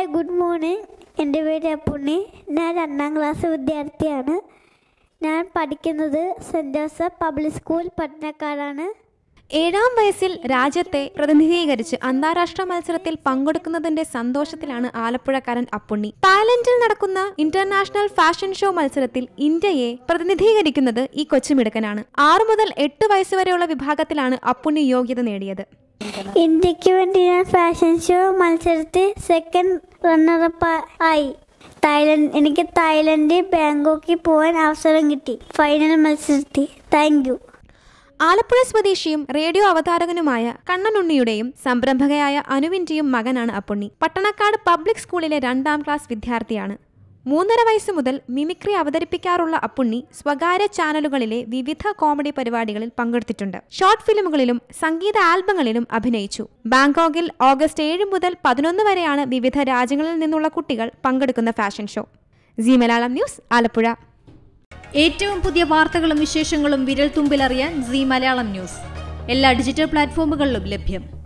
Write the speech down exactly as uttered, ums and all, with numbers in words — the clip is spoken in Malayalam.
Good morning. എൻ്റെ പേര് അപ്പുണ്ണി. ഞാൻ രണ്ടാം ക്ലാസ് വിദ്യാർത്ഥിയാണ്. ഞാൻ പഠിക്കുന്നത് സെൻറ് ജോസഫ് പബ്ലിക് സ്കൂൾ പട്ടണക്കാടാണ്. ഏഴാം വയസ്സിൽ രാജ്യത്തെ പ്രതിനിധീകരിച്ച് അന്താരാഷ്ട്ര മത്സരത്തിൽ പങ്കെടുക്കുന്നതിന്റെ സന്തോഷത്തിലാണ് ആലപ്പുഴക്കാരൻ അപ്പുണ്ണി. തായ്ലൻഡിൽ നടക്കുന്ന ഇന്റർനാഷണൽ ഫാഷൻ ഷോ മത്സരത്തിൽ ഇന്ത്യയെ പ്രതിനിധീകരിക്കുന്നത് ഈ കൊച്ചുമിടുക്കനാണ്. ആറു മുതൽ എട്ട് വയസ്സ് വരെയുള്ള വിഭാഗത്തിലാണ് അപ്പുണ്ണി യോഗ്യത നേടിയത്. ഇന്ത്യക്ക് വേണ്ടി ഞാൻ ഫാഷൻ ഷോ മത്സരത്തിൽ സെക്കൻഡ് റണ്ണറപ്പ് ആയി. തായ്ലൻഡ് എനിക്ക് തായ്ലൻഡിൽ ബാങ്കോക്കിൽ പോകാൻ അവസരം കിട്ടി ഫൈനൽ മത്സരത്തിൽ. Thank you. ആലപ്പുഴ സ്വദേശിയും റേഡിയോ അവതാരകനുമായ കണ്ണനുണ്ണിയുടെയും സംരംഭകയായ അനുവിന്റെയും മകനാണ് അപ്പുണ്ണി. പട്ടണക്കാട് പബ്ലിക് സ്കൂളിലെ രണ്ടാം ക്ലാസ് വിദ്യാർത്ഥിയാണ്. മൂന്നര വയസ്സ് മുതൽ മിമിക്രി അവതരിപ്പിക്കാറുള്ള അപ്പുണ്ണി സ്വകാര്യ ചാനലുകളിലെ വിവിധ കോമഡി പരിപാടികളിൽ പങ്കെടുത്തിട്ടുണ്ട്. ഷോർട്ട് ഫിലിമുകളിലും സംഗീത ആൽബങ്ങളിലും അഭിനയിച്ചു. ബാങ്കോക്കിൽ ഓഗസ്റ്റ് ഏഴ് മുതൽ പതിനൊന്ന് വരെയാണ് വിവിധ രാജ്യങ്ങളിൽ നിന്നുള്ള കുട്ടികൾ പങ്കെടുക്കുന്ന fashion show. Zee Malayalam news, Alappuzha. ഏറ്റവും പുതിയ വാർത്തകളും വിശേഷങ്ങളും വിരൽ തുമ്പിലറിയാൻ സി മലയാളം ന്യൂസ് എല്ലാ ഡിജിറ്റൽ പ്ലാറ്റ്ഫോമുകളിലും ലഭ്യം.